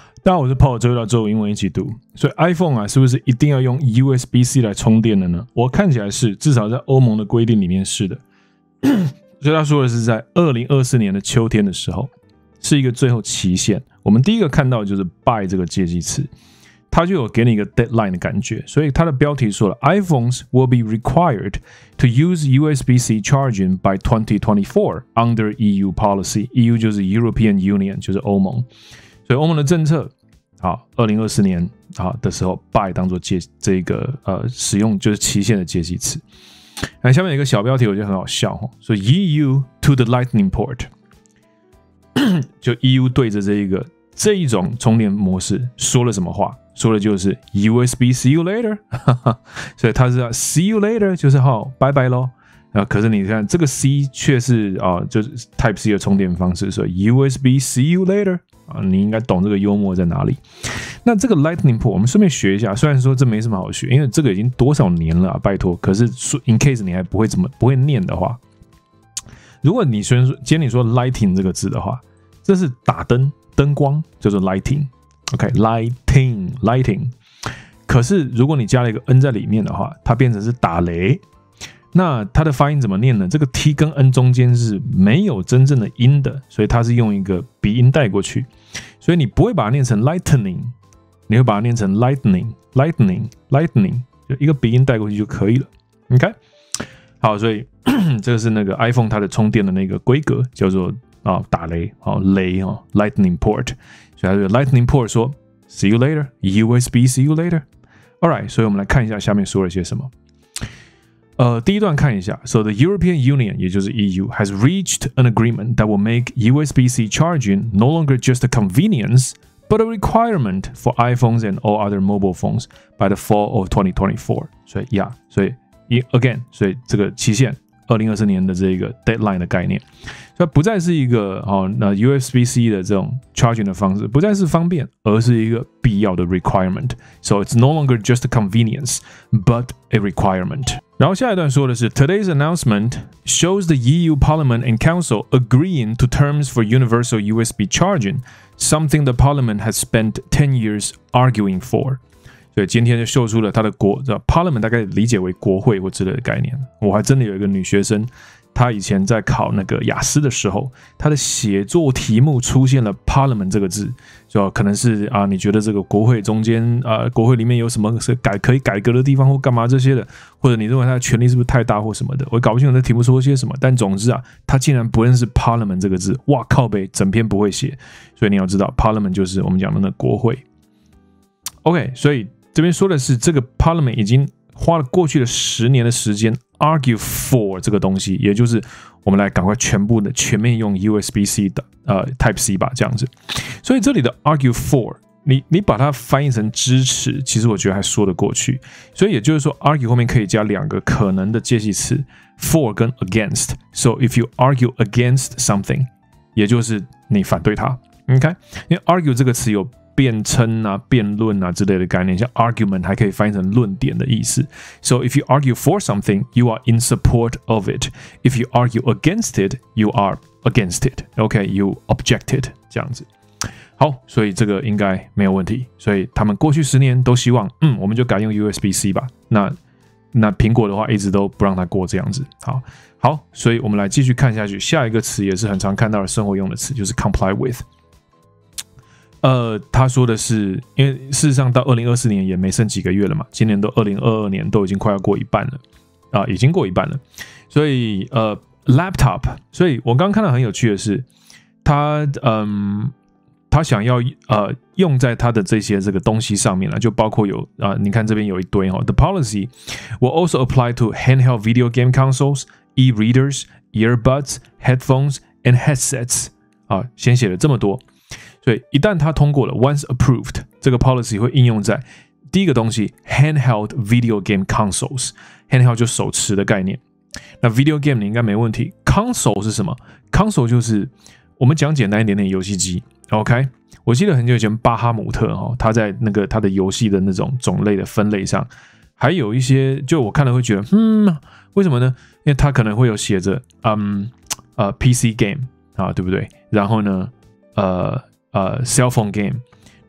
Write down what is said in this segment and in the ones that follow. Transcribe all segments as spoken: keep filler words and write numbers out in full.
大家好，我是 Paul， 这回到周五英文一起读。所以 iPhone 啊，是不是一定要用 U S B C 来充电的呢？我看起来是，至少在欧盟的规定里面是的。所以他说的是在二零二四年的秋天的时候，是一个最后期限。我们第一个看到的就是 by 这个介系词，它就有给你一个 deadline 的感觉。所以它的标题说了 ，iPhones will be required to use U S B C charging by twenty twenty-four under E U policy。E U 就是 European Union， 就是欧盟。所以欧盟的政策，好，二零二四年好的时候 ，by 当做介这个呃使用就是期限的介系词。那下面有一个小标题，我觉得很好笑哈，说 E U to the Lightning port， 就 E U 对着这一个这一种充电模式说了什么话？说的就是 U S B see you later， 所以它是要 see you later， 就是好，拜拜咯。啊，可是你看这个 C 却是啊，就是 Type C 的充电方式，所以 U S B see you later 啊，你应该懂这个幽默在哪里。那这个 Lightning port 我们顺便学一下，虽然说这没什么好学，因为这个已经多少年了、啊，拜托。可是 in case 你还不会怎么不会念的话，如果你虽然说今天你说 lighting 这个字的话，这是打灯灯光叫做 lighting，OK，lighting lighting。可是如果你加了一个 n 在里面的话，它变成是打雷。那它的发音怎么念呢？这个 t 跟 n 中间是没有真正的音的，所以它是用一个鼻音带过去，所以你不会把它念成 lightning， 你会把它念成 lightning lightning lightning， 就一个鼻音带过去就可以了。OK， 好，所以这个是那个 iPhone 它的充电的那个规格，叫做啊打雷，好雷哦 lightning port， 所以它这个 lightning port 说 see you later U S B see you later。All right， 所以我们来看一下下面说了些什么。呃，第一段看一下 ，So the European Union， 也就是 E U has reached an agreement that will make U S B C charging no longer just a convenience, but a requirement for iPhones and all other mobile phones by the fall of twenty twenty-four。所以呀，所以 again， 所以这个期限二零二四年的这个 deadline 的概念，所以不再是一个哦，那 U S B C 的这种 charging 的方式，不再是方便，而是一个必要的 requirement。So it's no longer just a convenience, but a requirement。然后下一段说的是 Today's announcement shows the E U Parliament and Council agreeing to terms for universal U S B charging, something the Parliament has spent ten years arguing for。所以今天就秀出了他的国 Parliament 大概理解为国会或之类的概念。我还真的有一个女学生，她以前在考那个雅思的时候，她的写作题目出现了 Parliament 这个字，就可能是啊，你觉得这个国会中间啊，国会里面有什么是改可以改革的地方或干嘛这些的，或者你认为它的权力是不是太大或什么的，我搞不清楚这题目说些什么。但总之啊，她竟然不认识 Parliament 这个字，哇靠北，整篇不会写。所以你要知道 Parliament 就是我们讲的那国会。OK， 所以这边说的是这个 Parliament 已经花了过去的十年的时间 argue for 这个东西，也就是我们来赶快全部的全面用 U S B C 的呃 Type C 吧，这样子。所以这里的 argue for， 你你把它翻译成支持，其实我觉得还说得过去。所以也就是说 argue 后面可以加两个可能的介系词 for 跟 against。So if you argue against something， 也就是你反对它。OK， 因为 argue 这个词有辩称啊、辩论啊之类的概念，像 argument 还可以翻译成论点的意思。So if you argue for something, you are in support of it. If you argue against it, you are against it. OK, you objected 这样子。好，所以这个应该没有问题。所以他们过去十年都希望，嗯，我们就改用 U S B C 吧。那那苹果的话一直都不让它过这样子。好，好，所以我们来继续看下去。下一个词也是很常看到的生活用的词，就是 comply with。呃，他说的是，因为事实上到二零二四年也没剩几个月了嘛，今年都二零二二年都已经快要过一半了啊、呃，已经过一半了。所以呃 ，laptop， 所以我刚刚看到很有趣的是，他嗯，他想要呃用在他的这些这个东西上面了，就包括有啊、呃，你看这边有一堆哈 ，The policy will also apply to handheld video game consoles, e-readers, earbuds, headphones, and headsets。啊，先写了这么多。所以一旦它通过了 ，once approved， 这个 policy 会应用在第一个东西 handheld video game consoles。handheld 就手持的概念。那 video game 你应该没问题。console 是什么 ？console 就是我们讲简单一点点游戏机。OK， 我记得很久以前巴哈姆特哈、哦，他在那个他的游戏的那种种类的分类上，还有一些就我看了会觉得，嗯，为什么呢？因为他可能会有写着，嗯，呃 ，P C game 啊，对不对？然后呢，呃。呃 ，cell phone game，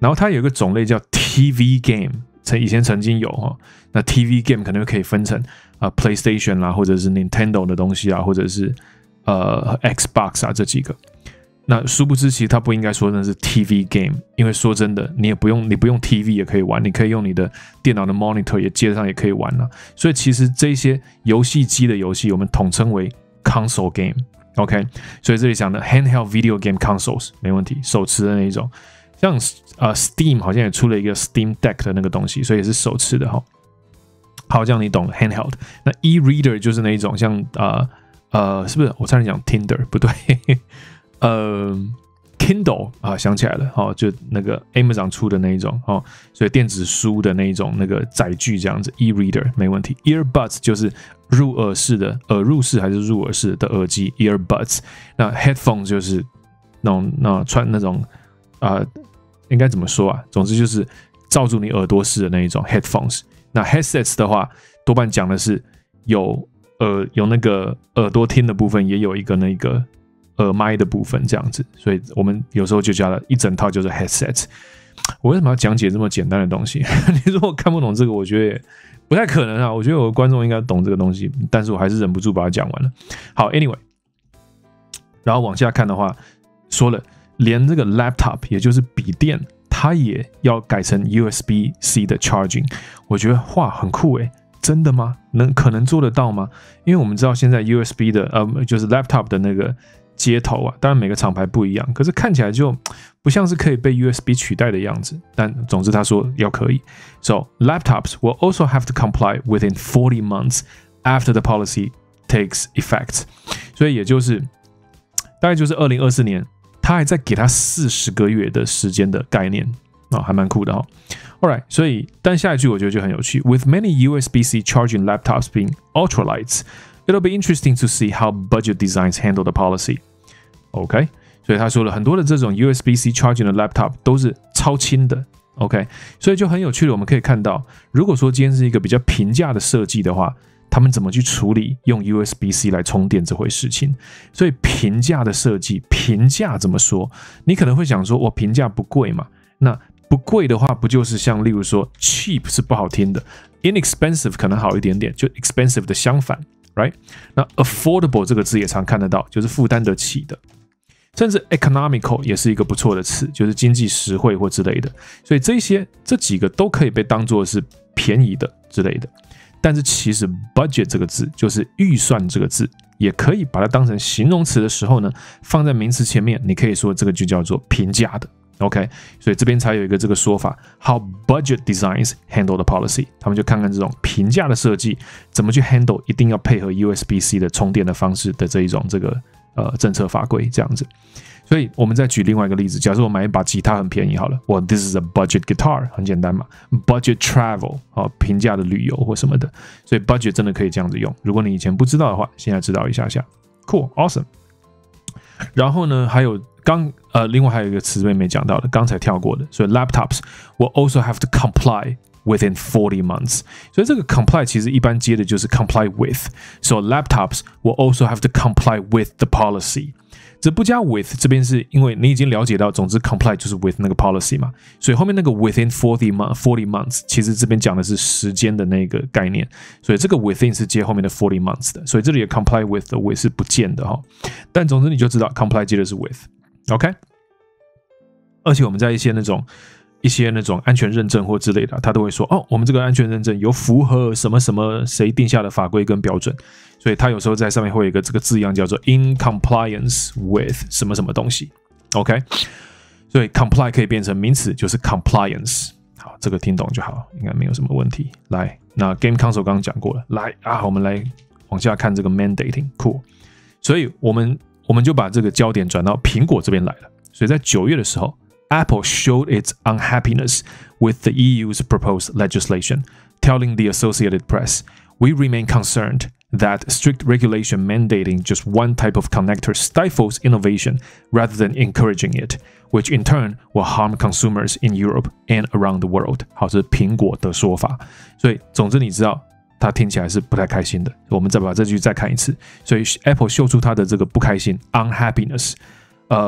然后它有一个种类叫 T V game， 曾以前曾经有哈，那 T V game 可能可以分成啊、呃、PlayStation 啦，或者是 Nintendo 的东西啊，或者是呃 Xbox 啊这几个。那殊不知，其实它不应该说那是 T V game， 因为说真的，你也不用你不用 T V 也可以玩，你可以用你的电脑的 monitor 也接上也可以玩了。所以其实这些游戏机的游戏，我们统称为 console game。OK， 所以这里讲的 handheld video game consoles 没问题，手持的那一种。像呃 Steam 好像也出了一个 Steam Deck 的那个东西，所以也是手持的哈。好，这样你懂了 handheld。那 e-reader 就是那一种，像呃呃，是不是？我差点讲 Tinder， 不对。呃 ，Kindle 啊，想起来了，哦，就那个 Amazon 出的那一种，哦，所以电子书的那一种那个载具这样子 ，e-reader 没问题。Earbuds 就是入耳式的，耳入式还是入耳式的耳机 ，earbuds。那 headphone 就是那种那穿那种啊、呃，应该怎么说啊？总之就是罩住你耳朵式的那一种 headphones。那 headsets 的话，多半讲的是有呃有那个耳朵听的部分，也有一个那个。耳麦的部分这样子，所以我们有时候就叫它一整套就是 headset。我为什么要讲解这么简单的东西？你说我看不懂这个，我觉得不太可能啊。我觉得我的观众应该懂这个东西，但是我还是忍不住把它讲完了。好 ，anyway， 然后往下看的话，说了连这个 laptop 也就是笔电，它也要改成 U S B C 的 charging。我觉得哇，很酷诶。真的吗？能可能做得到吗？因为我们知道现在 U S B 的呃，就是 laptop 的那个接头啊，当然每个厂牌不一样，可是看起来就不像是可以被 U S B 取代的样子。但总之他说要可以。So laptops will also have to comply within forty months after the policy takes effect。所以也就是大概就是二零二四年，他还在给他四十个月的时间的概念啊、哦，还蛮酷的哈、哦。Alright， 所以但下一句我觉得就很有趣。With many U S B C charging laptops being ultralights, it'll be interesting to see how budget designs handle the policy。OK， 所以他说了很多的这种 U S B C charging 的 laptop 都是超轻的。OK， 所以就很有趣的，我们可以看到，如果说今天是一个比较平价的设计的话，他们怎么去处理用 U S B C 来充电这回事情？所以平价的设计，平价怎么说？你可能会想说，我平价不贵嘛？那不贵的话，不就是像例如说 cheap 是不好听的 ，inexpensive 可能好一点点，就 expensive 的相反 ，right？ 那 affordable 这个字也常看得到，就是负担得起的，甚至 economical 也是一个不错的词，就是经济实惠或之类的。所以这些这几个都可以被当作是便宜的之类的。但是其实 budget 这个字就是预算这个字，也可以把它当成形容词的时候呢，放在名词前面，你可以说这个就叫做平价的。OK， 所以这边才有一个这个说法 ，How budget designs handle the policy。他们就看看这种平价的设计怎么去 handle， 一定要配合 U S B C 的充电的方式的这一种这个呃政策法规这样子。所以我们再举另外一个例子，假设我买一把吉他很便宜好了，哇 ，This is a budget guitar， 很简单嘛 ，budget travel 啊、哦，平价的旅游或什么的，所以 budget 真的可以这样子用。如果你以前不知道的话，现在知道一下下 ，Cool，awesome。然后呢，还有刚呃，另外还有一个词没没讲到的，刚才跳过的，所以 laptops will also have to comply within forty months。所以这个 comply 其实一般接的就是 comply with，so laptops will also have to comply with the policy。这不加 with 这边是因为你已经了解到，总之 comply 就是 with 那个 policy 嘛，所以后面那个 within forty months 其实这边讲的是时间的那个概念，所以这个 within 是接后面的forty months 的，所以这里的 comply with 的 with 是不见的哈，但总之你就知道 comply 接的是 with。OK， 而且我们在一些那种一些那种安全认证或之类的，他都会说哦，我们这个安全认证有符合什么什么谁定下的法规跟标准，所以他有时候在上面会有一个这个字样叫做 in compliance with 什么什么东西。OK， 所以 comply 可以变成名词，就是 compliance。好，这个听懂就好，应该没有什么问题。来，那 Game Console 刚刚讲过了，来啊，我们来往下看这个 mandating，cool。所以我们我们就把这个焦点转到苹果这边来了。所以在九月的时候 ，Apple showed its unhappiness with the E U's proposed legislation, telling the Associated Press, "We remain concerned that strict regulation mandating just one type of connector stifles innovation rather than encouraging it, which in turn will harm consumers in Europe and around the world." 好，这是苹果的说法。所以总之你知道。他听起来是不太开心的，我们再把这句再看一次。所以 Apple 秀出他的这个不开心 unhappiness， 呃，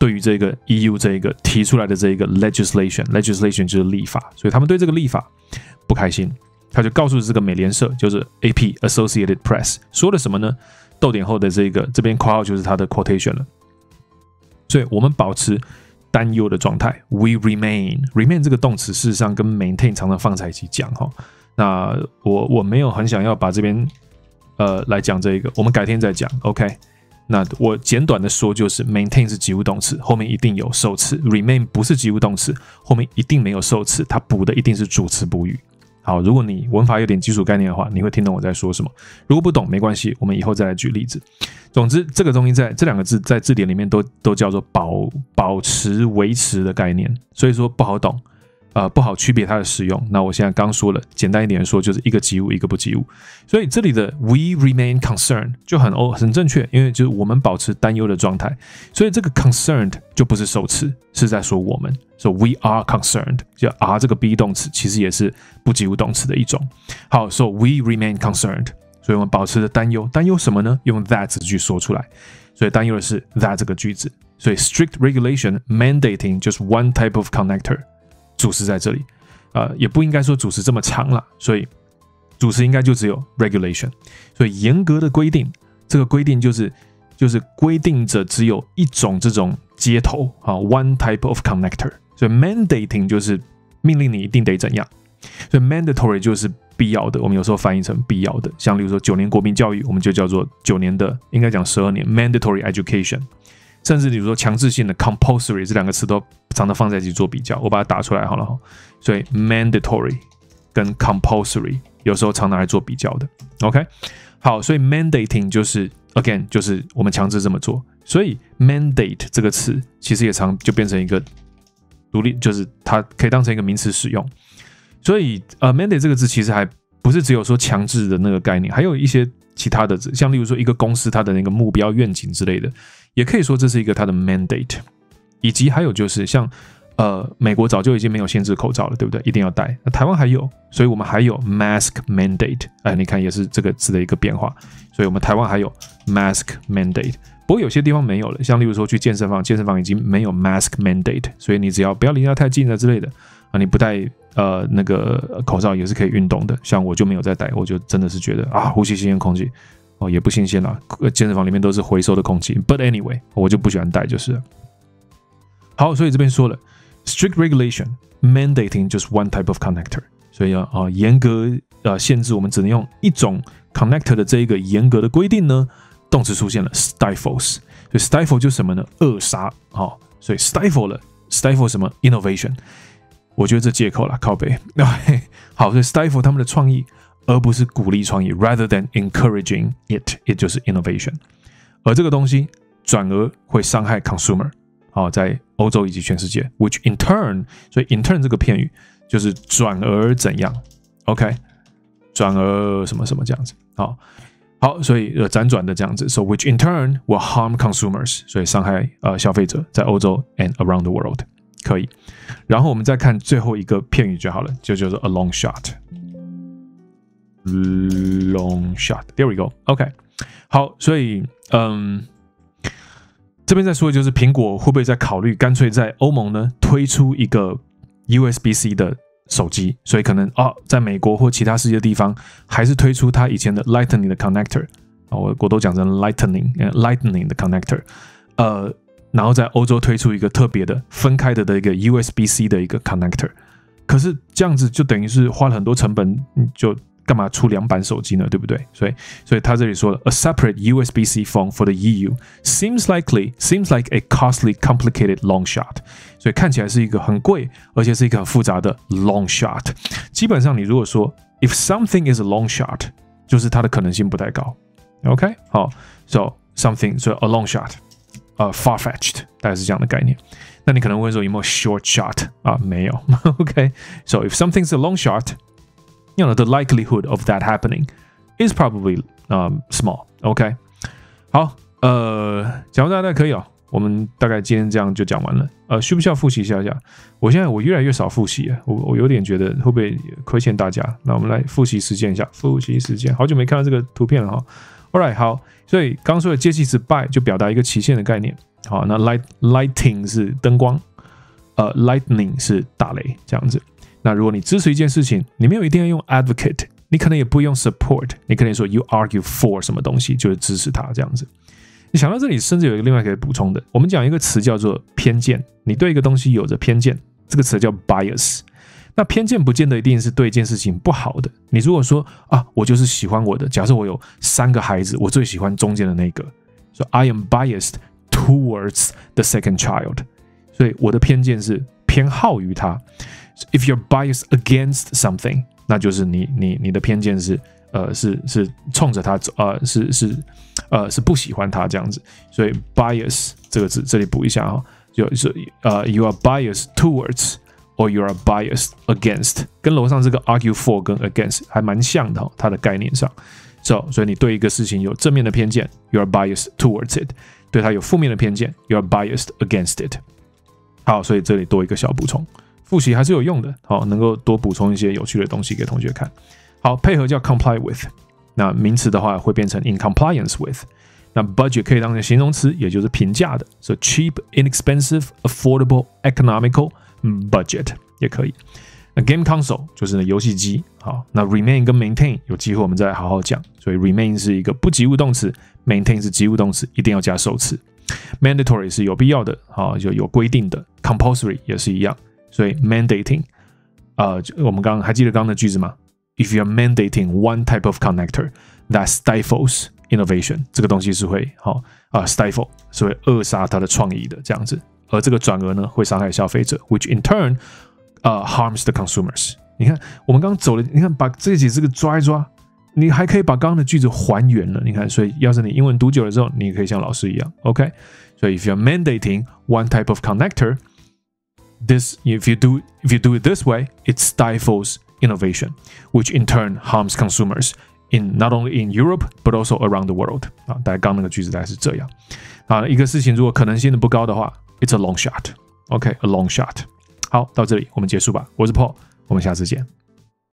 对于这个 E U 这个提出来的这个 legislation legislation 就是立法，所以他们对这个立法不开心，他就告诉这个美联社，就是 A P Associated Press 说了什么呢？逗点后的这个这边括号就是他的 quotation 了。所以我们保持担忧的状态 ，we remain remain 这个动词事实上跟 maintain 常常放在一起讲哈。那我我没有很想要把这边呃来讲这个，我们改天再讲 ，OK？ 那我简短的说就是 maintain 是及物动词，后面一定有受词 ；remain 不是及物动词，后面一定没有受词，它补的一定是主词补语。好，如果你文法有点基础概念的话，你会听懂我在说什么。如果不懂没关系，我们以后再来举例子。总之，这个东西在这两个字在字典里面都都叫做保保持维持的概念，所以说不好懂，呃，不好区别它的使用。那我现在刚说了，简单一点说就是一个及物，一个不及物。所以这里的 we remain concerned 就很哦很正确，因为就是我们保持担忧的状态。所以这个 concerned 就不是受词，是在说我们。So we are concerned， 就 are 这个 be 动词其实也是不及物动词的一种。好 ，so we remain concerned， 所以我们保持着担忧，担忧什么呢？用 that 字句说出来，所以担忧的是 that 这个句子。所以 strict regulation mandating just one type of connector， 主词在这里，呃，也不应该说主词这么长了，所以主词应该就只有 regulation。所以严格的规定，这个规定就是就是规定着只有一种这种接头啊 ，one type of connector。所以 mandating 就是命令你一定得怎样，所以 mandatory 就是必要的，我们有时候翻译成必要的，像例如说九年国民教育，我们就叫做九年的，应该讲十二年 mandatory education， 甚至比如说强制性的 compulsory 这两个词都常常放在一起做比较，我把它打出来好了，所以 mandatory 跟 compulsory 有时候常拿来做比较的 ，OK， 好，所以 mandating 就是 again 就是我们强制这么做，所以 mandate 这个词其实也常就变成一个独立，就是它可以当成一个名词使用。所以呃 mandate 这个字其实还不是只有说强制的那个概念，还有一些其他的字，像例如说一个公司它的那个目标愿景之类的，也可以说这是一个它的 mandate。以及还有就是像呃美国早就已经没有限制口罩了，对不对？一定要戴。那台湾还有，所以我们还有 mask mandate。哎，你看也是这个字的一个变化，所以我们台湾还有 mask mandate。不过有些地方没有了，像例如说去健身房，健身房已经没有 mask mandate， 所以你只要不要离它太近了之类的啊，你不戴呃那个口罩也是可以运动的。像我就没有在戴，我就真的是觉得啊，呼吸新鲜空气哦也不新鲜啦，健身房里面都是回收的空气。But anyway， 我就不喜欢戴就是了。好，所以这边说了 strict regulation mandating just one type of connector， 所以啊、呃、严格呃限制我们只能用一种 connector 的这一个严格的规定呢。动词出现了 stifles， 所以 stifle 就是什么呢？扼杀。好、哦，所以 stifle 了 ，stifle 什么 innovation？ 我觉得这借口了，靠北。好，所以 stifle 他们的创意，而不是鼓励创意 ，rather than encouraging it， 也就是 innovation。而这个东西转而会伤害 consumer， 好、哦，在欧洲以及全世界 ，which in turn， 所以 in turn 这个片语就是转而怎样 ，OK， 转而什么什么这样子，好、哦。好，所以呃辗转的这样子 ，so which in turn will harm consumers， 所以伤害呃消费者在欧洲 and around the world 可以。然后我们再看最后一个片语就好了，就叫做 a long shot。long shot，there we go，OK，、okay. 好，所以嗯，这边再说的就是苹果会不会在考虑干脆在欧盟呢推出一个 U S B C 的手机，所以可能啊，在美国或其他世界地方，还是推出它以前的 Lightning 的 connector， 我我都讲成 Lightning Lightning 的 connector， 呃，然后在欧洲推出一个特别的分开的的一个 U S B C 的一个 connector， 可是这样子就等于是花了很多成本，就干嘛出两版手机呢？对不对？所以，所以他这里说了 ，a separate U S B C phone for the E U seems likely seems like a costly, complicated long shot。所以看起来是一个很贵，而且是一个很复杂的 long shot。基本上，你如果说 if something is a long shot， 就是它的可能性不太高。OK， 好 ，so something so a long shot， 呃、uh, far fetched， 大概是这样的概念。那你可能会说有没有 short shot 啊？没有。OK，so、okay? if something's a long shot。You know, the likelihood of that happening is probably um, small. OK， 好，呃，讲到大概可以哦。我们大概今天这样就讲完了。呃，需不需要复习一下一下？我现在我越来越少复习了，我我有点觉得会不会亏欠大家？那我们来复习实践一下。复习实践，好久没看到这个图片了哈。All right， 好，所以刚说的介系词 by 就表达一个期限的概念。 好，那 light lighting 是灯光，呃 lightning 是打雷这样子。那如果你支持一件事情，你没有一定要用 advocate， 你可能也不用 support， 你可能说 you argue for 什么东西，就是支持它这样子。你想到这里，甚至有一个另外可以补充的，我们讲一个词叫做偏见，你对一个东西有着偏见，这个词叫 bias。那偏见不见得一定是对一件事情不好的。你如果说啊，我就是喜欢我的，假设我有三个孩子，我最喜欢中间的那个，说 I am biased towards the second child， 所以我的偏见是偏好于他。If you're biased against something， 那就是你你你的偏见是呃是是冲着他走，呃是是呃是不喜欢他这样子。所以 bias 这个字这里补一下哈，就是呃 you are biased towards。Or you are biased against， 跟楼上这个 argue for 跟 against 还蛮像的、哦，它的概念上。So， 所以你对一个事情有正面的偏见 ，you are biased towards it； 对它有负面的偏见 ，you are biased against it。好，所以这里多一个小补充，复习还是有用的，好，能够多补充一些有趣的东西给同学看。好，配合叫 comply with， 那名词的话会变成 in compliance with。那 budget 可以当成形容词，也就是平价的 ，so cheap, inexpensive, affordable, economical。budget 也可以。那 game console 就是游戏机。好，那 remain 跟 maintain 有机会我们再好好讲。所以 remain 是一个不及物动词 ，maintain 是及物动词，一定要加受词。mandatory 是有必要的，好，就有规定的。compulsory 也是一样。所以 mandating， 呃，我们刚刚还记得刚刚的句子吗 ？If you are mandating one type of connector that stifles innovation， 这个东西是会好啊、呃、stifle 是会扼杀它的创意的这样子。而这个转而呢，会伤害消费者 ，which in turn， 呃、uh, harms the consumers。你看，我们刚刚走了，你看把这几这个抓一抓，你还可以把刚刚的句子还原了。你看，所以要是你英文读久了之后，你也可以像老师一样 ，OK？ 所以 if you're mandating one type of connector， this if you do if you do it this way, it stifles innovation, which in turn harms consumers in not only in Europe but also around the world。啊，大概刚那个句子大概是这样。啊，一个事情如果可能性的不高的话。It's a long shot. OK, a long shot. 好，到这里我们结束吧。我是 Paul， 我们下次见。